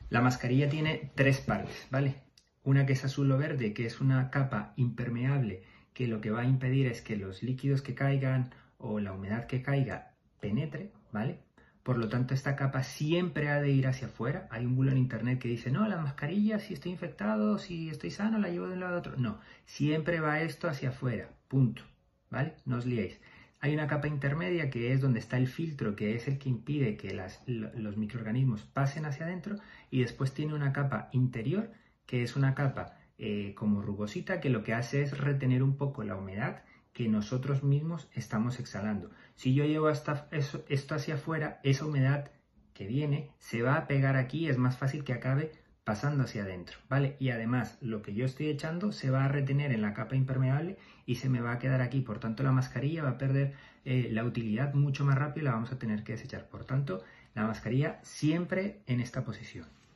La mascarilla tiene tres partes, ¿vale? Una que es azul o verde, que es una capa impermeable, que lo que va a impedir es que los líquidos que caigan o la humedad que caiga penetre, ¿vale? Por lo tanto, esta capa siempre ha de ir hacia afuera. Hay un bulo en internet que dice, no, la mascarilla, si estoy infectado, si estoy sano, la llevo de un lado a otro. No, siempre va esto hacia afuera, punto, ¿vale? No os liéis. Hay una capa intermedia que es donde está el filtro, que es el que impide que los microorganismos pasen hacia adentro, y después tiene una capa interior, que es una capa como rugosita, que lo que hace es retener un poco la humedad que nosotros mismos estamos exhalando. Si yo llevo esto hacia afuera, esa humedad que viene se va a pegar aquí y es más fácil que acabe pasando hacia adentro, ¿vale? Y además, lo que yo estoy echando se va a retener en la capa impermeable y se me va a quedar aquí. Por tanto, la mascarilla va a perder la utilidad mucho más rápido y la vamos a tener que desechar. Por tanto, la mascarilla siempre en esta posición.